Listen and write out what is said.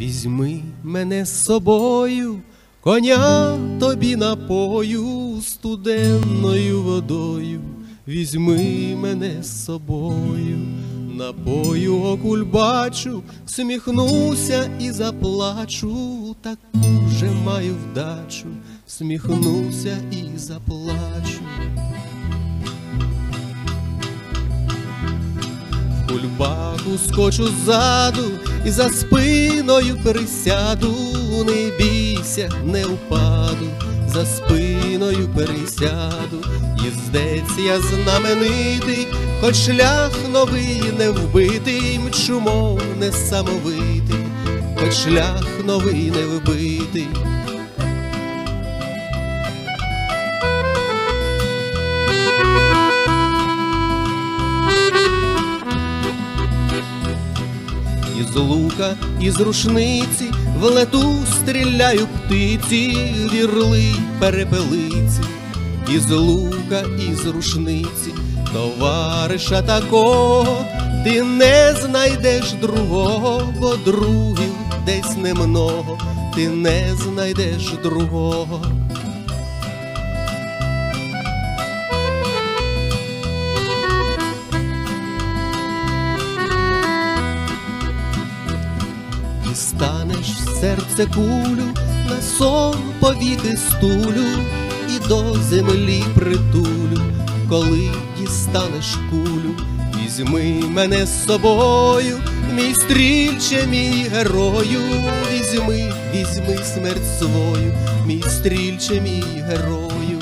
Візьми мене з собою, коня тобі напою студенною водою. Візьми мене з собою, напою окульбачу, всміхнуся і заплачу, таку же маю вдачу, всміхнуся і заплачу. В кульбаку скочу ззаду і за спиною присяду, не бійся, не впаду, за спиною пересяду. Їздець я знаменитий, хоч шлях новий не вбитий, мчу, мов несамовитий, хоч шлях новий не вбитий. Із лука, із рушниці в лету стріляю птиці, вірли перепелиці. Із лука, із рушниці товариша такого ти не знайдеш другого, бо другів десь немного, ти не знайдеш другого. Дістанеш в серце кулю, на сон повіки стулю і до землі притулю. Коли дістанеш кулю, візьми мене з собою, мій стрільче, мій герою. Візьми, візьми смерть свою, мій стрільче, мій герою.